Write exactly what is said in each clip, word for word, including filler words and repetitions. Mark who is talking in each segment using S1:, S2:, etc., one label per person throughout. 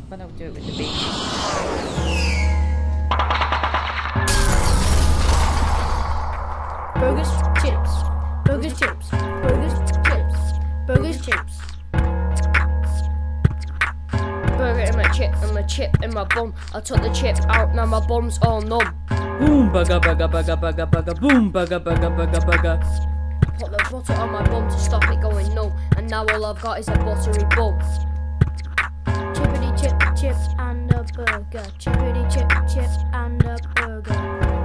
S1: But I'll do it with the beef.
S2: Burgers, chips. Burgers, chips. Burgers, chips. Burgers, chips. Burger in my chip and my chip in my bum. I took the chip out, now my bum's all numb.
S1: Boom, bugger, bugger, bugger, bugger, bugger, boom, bugger, bugger, bugger, bugger.
S2: I put the butter on my bum to stop it going numb, and now all I've got is a buttery bum. Chippity chip, chip and a burger. Chippity chip, chip and a burger.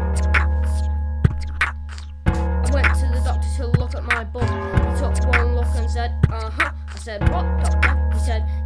S2: I went to the doctor to look at my bum. He took one look and said, uh huh. I said, what, doctor? He said,